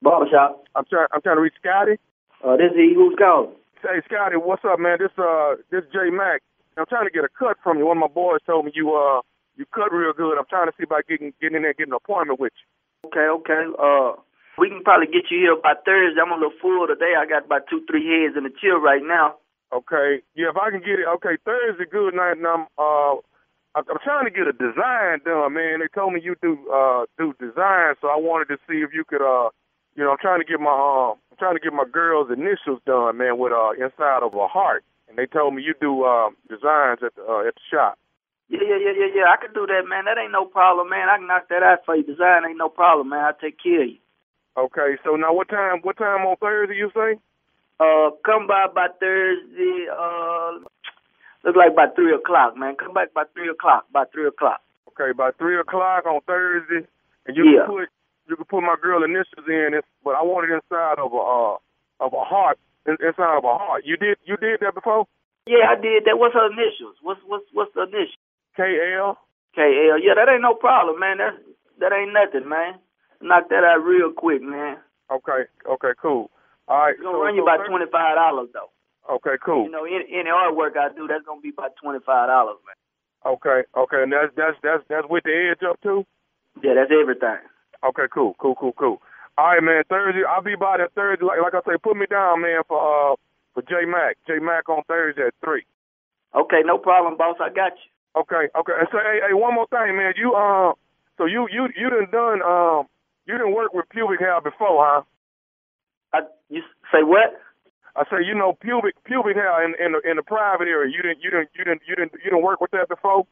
Barbershop. I'm trying to reach Scotty. This is he. Who's calling? Hey, Scotty, what's up, man? This J Mac. I'm trying to get a cut from you. One of my boys told me you cut real good. I'm trying to see about getting in there and getting an appointment with you. Okay. We can probably get you here by Thursday. I'm a little full today. I got about 2-3 heads in the chill right now. Okay. Yeah, if I can get it. Okay, Thursday good night, and I'm trying to get a design done, man. They told me you do design, so I wanted to see if you could I'm trying to get my girl's initials done, man, with inside of a heart. And they told me you do designs at the shop. Yeah. I can do that, man. That ain't no problem, man. I can knock that out for you. Design ain't no problem, man. I'll take care of you. Okay, so now what time on Thursday you say? Come by Thursday, look like by 3 o'clock, man. Come back by 3 o'clock, Okay, by 3 o'clock on Thursday, and you can put my girl initials in it, but I want it inside of a heart, inside of a heart. You did that before? Yeah, I did that. What's her initials? What's the initials? KL. KL. Yeah, that ain't no problem, man. That ain't nothing, man. Knock that out real quick, man. Okay, cool. All right. It's gonna run you about $25 though. Okay, cool. You know, any artwork I do, that's gonna be about $25, man. Okay, and that's with the edge up too? Yeah, that's everything. Okay, cool. All right, man. Thursday, I'll be by that Thursday. Like I say, put me down, man, for J Mac. J Mac on Thursday at 3. Okay, no problem, boss. I got you. Okay. And so, hey, one more thing, man. You so you didn't work with pubic hair before, huh? You say what? I say, pubic hair in the private area. You didn't work with that before?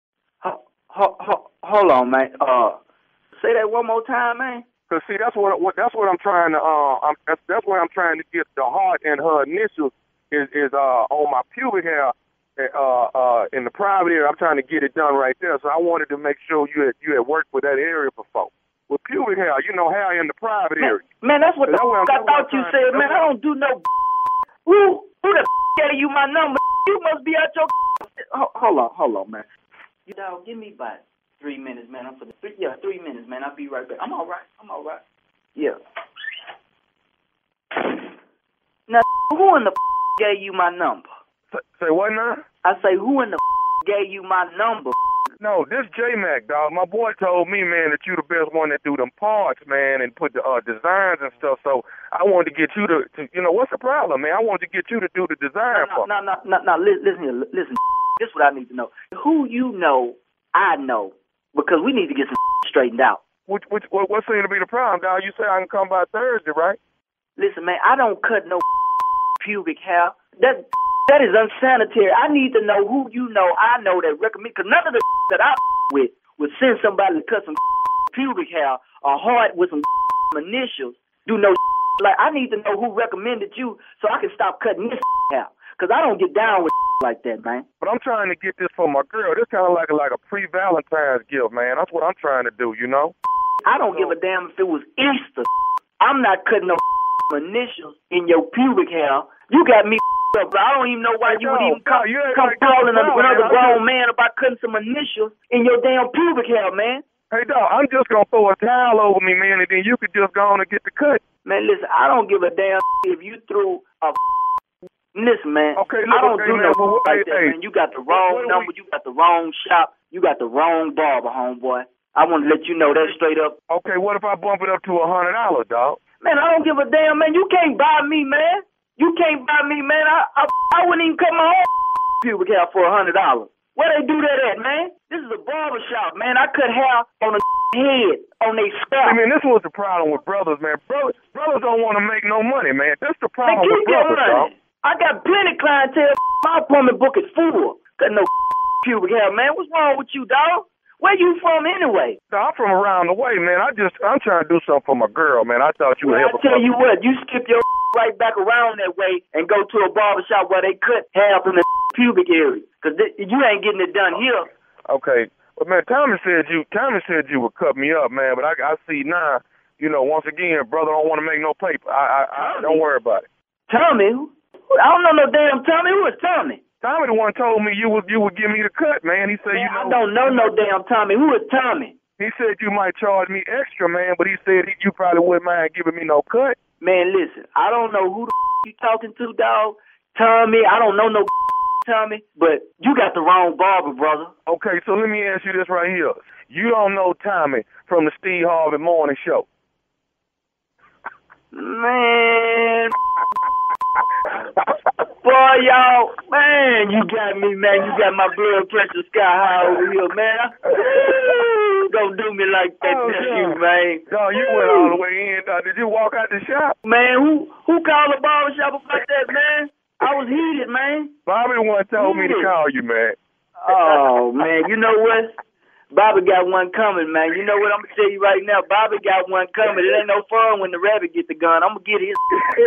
Hold on, man. Say that one more time, man. Cause see, that's what I'm trying to that's why I'm trying to get the heart and her initials is on my pubic hair in the private area. I'm trying to get it done right there. So I wanted to make sure you had worked with that area before. With pubic hair, hair in the private area. Man, that's what I thought you said, man. I don't do no. Who the gave you my number? You must be out your. Hold on, man. You know, give me about 3 minutes, man. 3 minutes, man. I'll be right back. I'm all right. Yeah. Now, who in the gave you my number? Say what now? I say, who in the gave you my number? No, this J-Mac, dog. My boy told me, man, that you the best one that do them parts, man, and put the designs and stuff. So I wanted to get you to what's the problem, man? I wanted to get you to do the design for me. No, listen here. Listen, this is what I need to know. Who you know, I know, because we need to get some straightened out. What seems to be the problem, dog? You say I can come by Thursday, right? Listen, man, I don't cut no pubic hair. That is unsanitary. I need to know who you know, I know that recommend, because none of the that I with would send somebody to cut some pubic hair or heart with some initials. Do no like I need to know who recommended you so I can stop cutting this hair, because I don't get down with like that, man. But I'm trying to get this for my girl. This kind of like a pre-Valentine's gift, man. That's what I'm trying to do, I don't give a damn if it was Easter. I'm not cutting no initials in your pubic hair. You got me up, bro. I don't even know why you would even come calling another grown man about cutting some initials in your damn pubic hair, man. Hey, dog, I'm just going to throw a towel over me, man, and then you could just go on and get the cut. Man, listen, I don't give a damn if you threw a listen, man. Okay, I don't do no like that, man. You got the wrong number. You got the wrong shop. You got the wrong barber, homeboy. I want to let you know that straight up. Okay, what if I bump it up to $100, dog? Man, I don't give a damn, man. You can't buy me, man. You can't buy me, man. I wouldn't even cut my own pubic hair for $100. Where they do that at, man? This is a barber shop, man. I cut hair on a head, on their scalp. I mean, this was the problem with brothers, man. Brothers don't want to make no money, man. That's the problem with brothers, dog. I got plenty clientele. My appointment book is full. Cut no pubic hair, man. What's wrong with you, dog? Where you from anyway? I'm from around the way, man. I'm trying to do something for my girl, man. I thought you would help her. I tell you what, you skip your right back around that way and go to a barbershop where they cut hair from the pubic area, because you ain't getting it done here. Okay. But, man, Tommy said you would cut me up, man. But I see now, once again, brother don't want to make no paper. I don't worry about it. Tommy? I don't know no damn Tommy. Who is Tommy? Tommy the one told me you would give me the cut, man. He said, man, I don't know no damn Tommy. Who is Tommy? He said you might charge me extra, man, but he said you probably wouldn't mind giving me no cut. Man, listen, I don't know who the you talking to, dog. Tommy, I don't know no Tommy, but you got the wrong barber, brother. Okay, so let me ask you this right here. You don't know Tommy from the Steve Harvey Morning Show. Man, boy, y'all, man, you got me, man. You got my blood pressure sky high over here, man. Don't do me like that, you, man. No, you went all the way in. Did you walk out the shop? Man, who called the barber shop about that, man? I was heated, man. Bobby the one told me to call you, man. Oh, man, you know what? Bobby got one coming, man. You know what? I'm going to tell you right now. Bobby got one coming. It ain't no fun when the rabbit get the gun. I'm going to get his.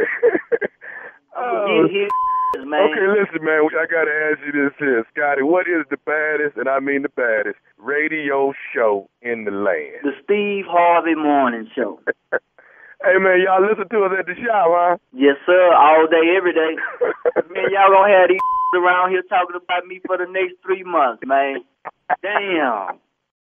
I'm going to get his, man. Okay, listen, man. I got to ask you this here. Scotty, what is the baddest, and I mean the baddest, radio show in the land? The Steve Harvey Morning Show. Hey, man, y'all listen to us at the shop, huh? Yes, sir. All day, every day. Man, y'all going to have these around here talking about me for the next 3 months, man. Damn.